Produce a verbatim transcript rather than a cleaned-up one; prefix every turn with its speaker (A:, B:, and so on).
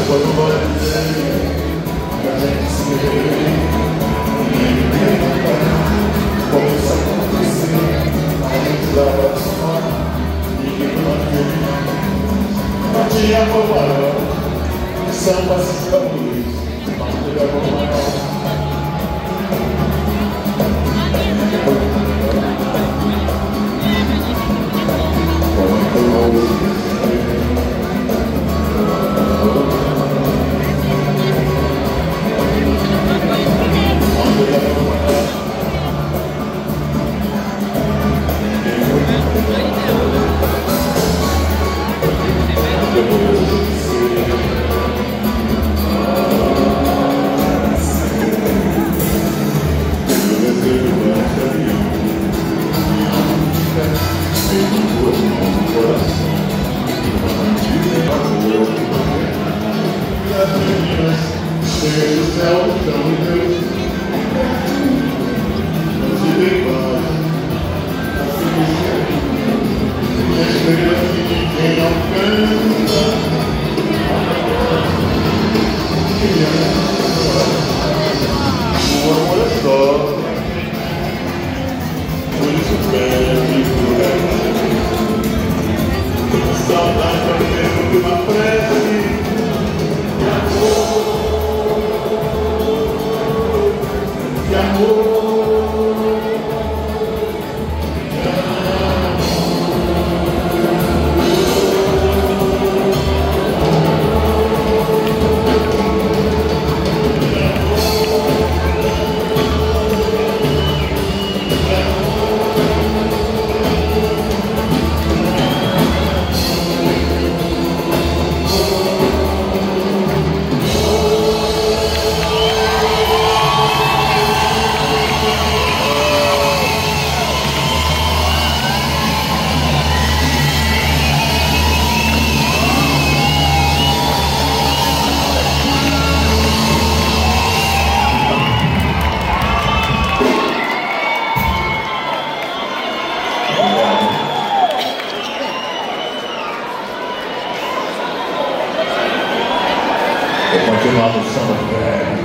A: Depois eu vou dizer que a gente se vê. Ninguém vai como isso acontecer. A gente dava pra falar, ninguém vai ver. Não tinha bobarão, samba esses caminhos, não tinha bobarão. Do céu, então, Deus, não se prepara, assim, a estrela que ninguém alcança, o amor é só, por isso pede por ela, saudade é o tempo de uma prece, de amor. De amor, vou continuar no samba velho.